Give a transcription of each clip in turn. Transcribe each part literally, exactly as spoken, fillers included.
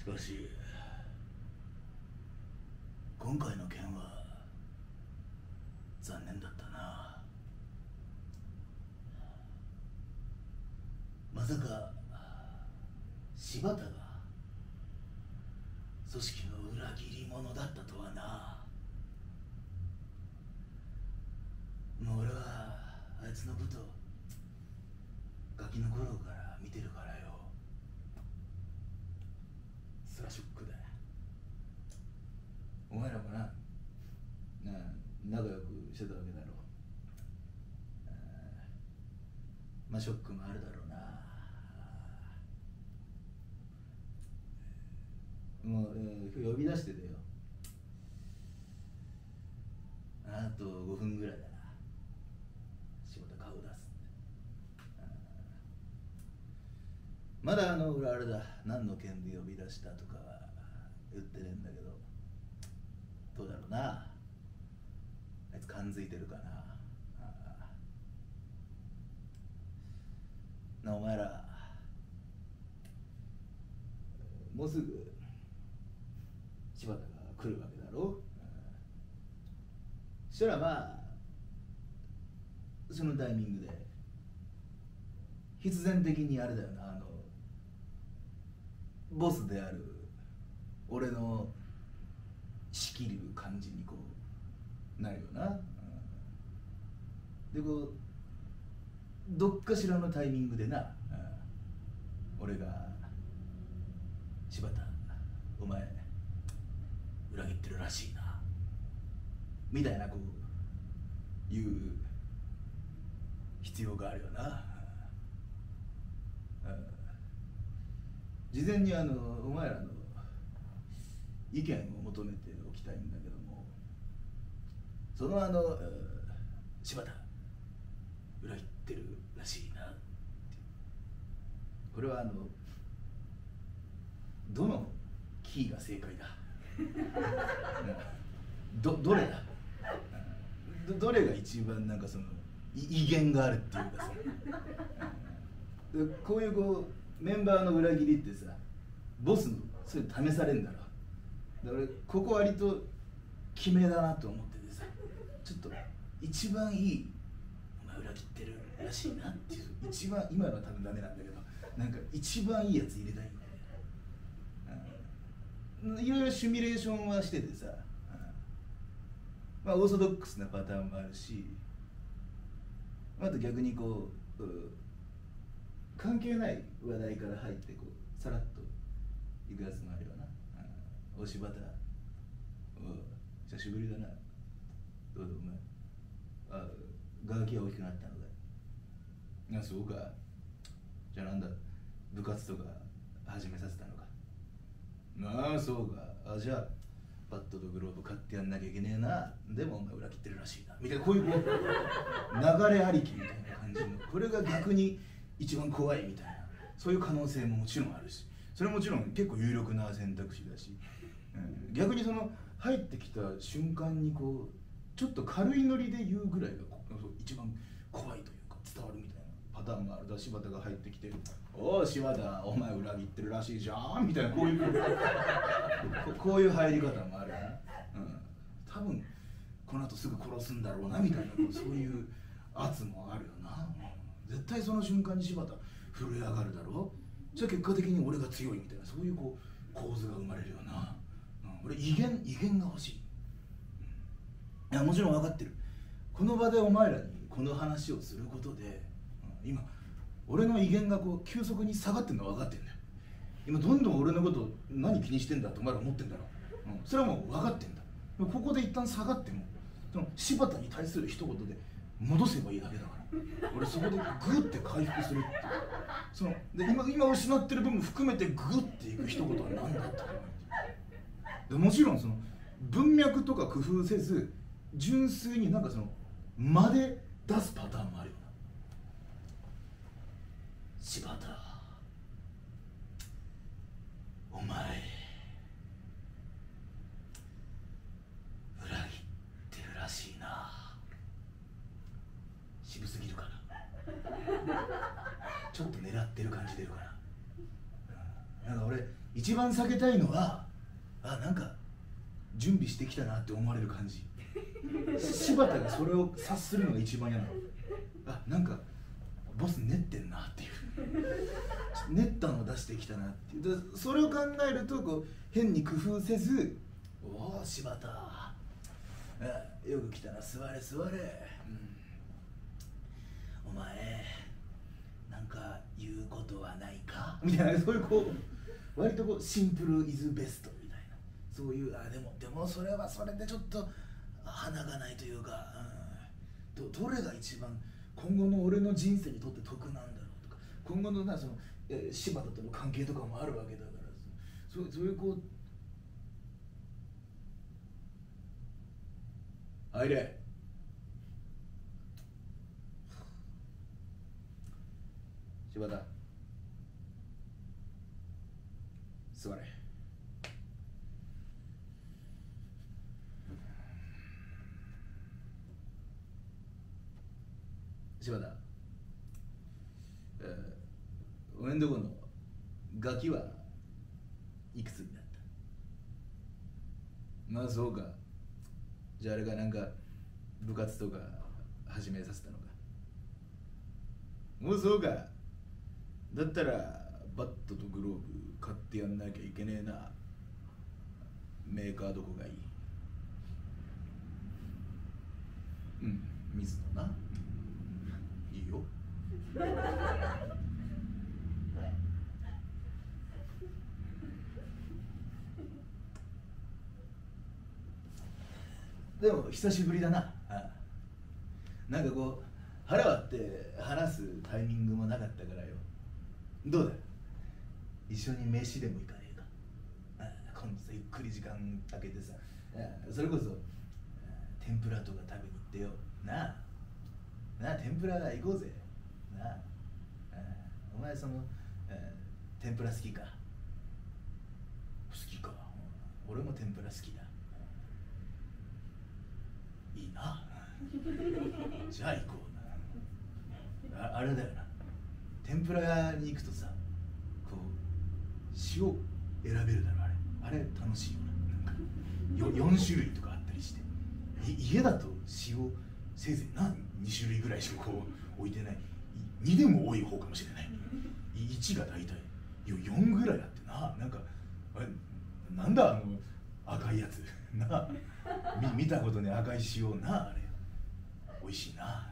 しかし今回の件は残念だったな。まさか柴田が組織の裏切り者だったとはな。もう俺はあいつのことガキの頃から見てるからよ。そりゃショックだ。お前らもな、な仲良くしてたわけだろう。まあショックもあるだろうな。もう、えー、呼び出しててよ。あとごふんぐらいだな。仕事顔出すって。まだあの俺あれだ、何の件で呼び出したとかは言ってねえんだけど、どうだろうな。あいつ感づいてるかな。な、お前らもうすぐ柴田が来るわけだろ。そしたらまあそのタイミングで必然的にあれだよな、あのボスである俺の仕切る感じにこうなるよな、うん、でこうどっかしらのタイミングでな、うん、俺が柴田お前裏切ってるらしいなみたいなこう言う必要があるよな、うん、事前にあのお前らの意見を求めておきたいんだけども、そのあの柴田裏切ってるらしいなって、これはあのどのキーが正解だど, どれだ ど, どれが一番なんかその威厳があるっていうかさ、こういうこうメンバーの裏切りってさ、ボスのそれ試されるんだろ。だからここ割と決めだなと思っててさ、ちょっと一番いいお前裏切ってるらしいなっていう、一番今のは多分ダメなんだけど、なんか一番いいやつ入れたいんだよ、うん、いろいろシミュレーションはしててさ、うん、まあオーソドックスなパターンもあるし、あと逆にこう、うん、関係ない話題から入ってこうさらっといくやつもあるよな。お柴田、お久しぶりだな。どうだお前、あ、ガキは大きくなったのかい。あ、そうか。じゃあなんだ、部活とか始めさせたのか。ああ、そうか。あ、じゃあバットとグローブ買ってやんなきゃいけねえな。でもお前裏切ってるらしいなみたいな、こういうこう流れありきみたいな感じの、これが逆に一番怖いみたいな、そういう可能性ももちろんあるし、それはもちろん結構有力な選択肢だし、うん、逆にその入ってきた瞬間にこうちょっと軽いノリで言うぐらいが一番怖いというか伝わるみたいなパターンがある。だ、柴田が入ってきて「おお柴田お前裏切ってるらしいじゃん」みたいな、こういうこうこういう入り方もあるな、うん、多分この後すぐ殺すんだろうなみたいな、そういう圧もあるよな、うん、絶対その瞬間に柴田震え上がるだろう。じゃあ結果的に俺が強いみたいな、そういうこう構図が生まれるよな、うん、俺威厳威厳が欲しい、うん、いやもちろん分かってる。この場でお前らにこの話をすることで、うん、今俺の威厳がこう急速に下がってるのは分かってるんだよ。今どんどん俺のこと何気にしてんだってお前ら思ってんだろ、うん、それはもう分かってんだ。ここで一旦下がってもその柴田に対する一言で戻せばいいだけだから、俺そこでグッて回復するっていう、そので 今, 今失ってる部分含めてグッていく一言は何だったかで、もちろんその文脈とか工夫せず純粋になんかその間で出すパターンもあるよな。柴田お前裏切ってるらしいな。渋すぎるかなちょっと狙ってる感じ出るかな、うん、なんか俺一番避けたいのは、あ、なんか準備してきたなって思われる感じ。柴田がそれを察するのが一番嫌なの。あ、なんかボス練ってんなっていう練ったのを出してきたなっていう。でそれを考えるとこう変に工夫せず、おお柴田、あ、よく来たな、座れ座れ、うん、お前なんか言うことはないかみたいな、そういうこう割とこうシンプルイズベストみたいな、そういう、あ、でもでもそれはそれでちょっと花がないというか、うん、ど, どれが一番今後の俺の人生にとって得なんだろうとか、今後のなその、えー、柴田との関係とかもあるわけだから、そうそういうこう入れ、柴田座れ。柴田、えー、おめんとこのガキはいくつになった？まあそうか。じゃああれがなんか部活とか始めさせたのか。もうそうか。だったらバットとグローブ買ってやんなきゃいけねえな。メーカーどこがいい？うん、水野な。いいよ。でも久しぶりだな。ああ、なんかこう腹割って話すタイミングもなかったからよ。どうだ、一緒に飯でも行かねえか。ああ、今度さゆっくり時間空けてさ、ああ、それこそ天ぷらとか食べに行ってよ。なあなあ、天ぷら行こうぜなあ。ああ、お前その、ああ、天ぷら好きか？好きか。俺も天ぷら好きだ。いいな。じゃあ行こうな。 あ, あれだよな、天ぷら屋に行くとさ、こう塩選べるだろ。あれあれ楽しいよな。なんかよよん種類とかあったりして、家だと塩せいぜいなに種類ぐらいしかこう置いてない。にでも多い方かもしれない。いちが大体よんぐらいあってな、なんかあれなんだあの赤いやつなあ、見たことね赤い塩な、あれ美味しいな。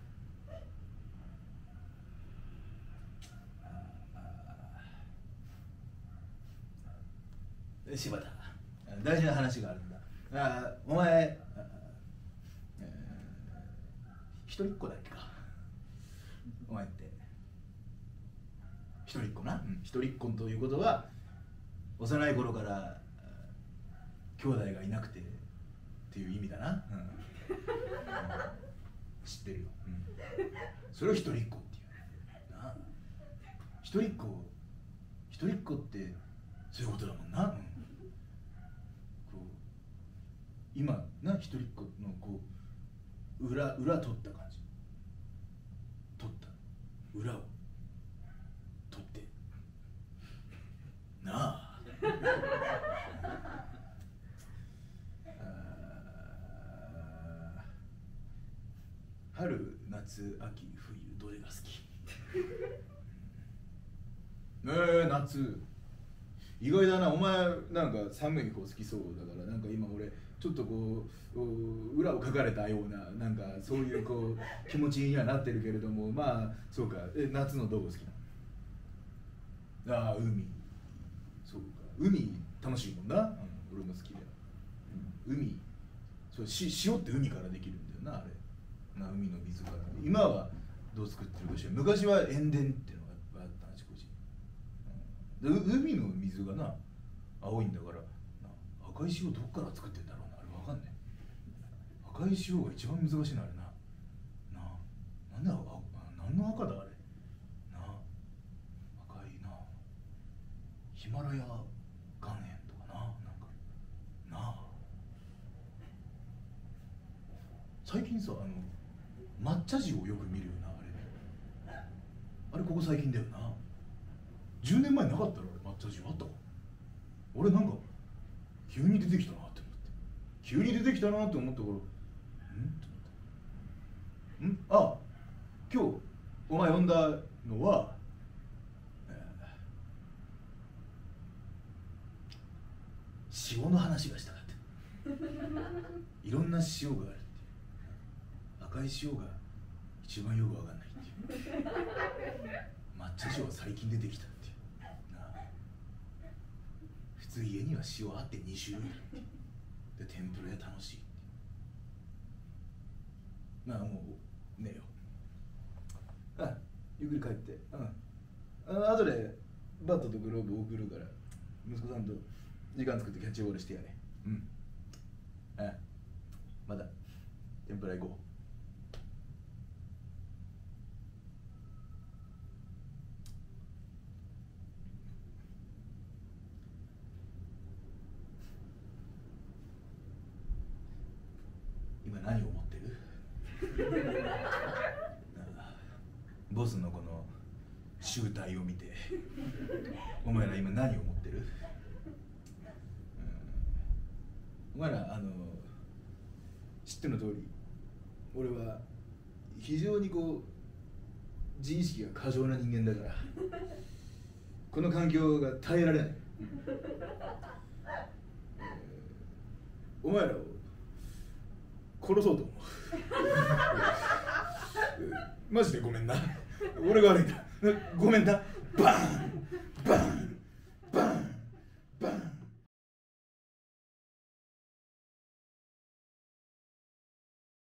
柴田、大事な話があるんだ。あ、お前、えー、一人っ子だっけか。お前って一人っ子な、うん、一人っ子ということは幼い頃から兄弟がいなくてっていう意味だな、うんうん、知ってるよ、うん、それを一人っ子っていうな。一人っ子一人っ子ってそういうことだもんな、うん、こう今な一人っ子のこう裏裏取った感じ、取った裏を取ってなあ。春夏秋冬どれが好き？えー、夏意外だな。お前なんか寒い方好きそうだから、なんか今俺ちょっとこう裏をかかれたような、なんかそういうこう気持ちにはなってるけれども、まあそうか。え、夏のどこ好きなの？ああ、海。そうか、海楽しいもんな、うん、俺も好きだよ、うん、海そう、し塩って海からできるんだよな、あれな、海の水から。今はどう作ってるかしら。昔は塩田っていうのがあったあちこち、うん、で海の水がな青いんだからな、赤い塩どっから作ってんだろうな、あれわかんない。赤い塩が一番難しいのあれな。なあ、なんだあ、何の赤だあれなあ、赤いな、ヒマラヤ岩塩とかな、なんかなあ。最近さ、あの抹茶塩をよく見るよな、あれあれここ最近だよな。じゅうねんまえなかったろ、抹茶塩あったか。 俺なんか急に出てきたなって思って、急に出てきたなって思ったから、んって思った。んあ、今日お前呼んだのは、えー、塩の話がしたかった。いろんな塩があるっていう、赤い塩が一番よくわかんないっていう、抹茶塩は最近出てきたっていうなあ。普通家には塩あってに種類あるっていう。で天ぷらや楽しいっていう。まあもうねえよ。あ、ゆっくり帰って、うん、あ後でバットとグローブ送るから、息子さんと時間作ってキャッチボールしてやれ。うん。あ、まだ天ぷら行こう。今何を思ってる？ボスのこの集体を見てお前ら今何を思ってる？うん、お前らあの知っての通り、俺は非常にこう自意識が過剰な人間だからこの環境が耐えられない。お前らを殺そうと思う。マジでごめんな。俺が悪いんだ。ごめんな。バーンバーン。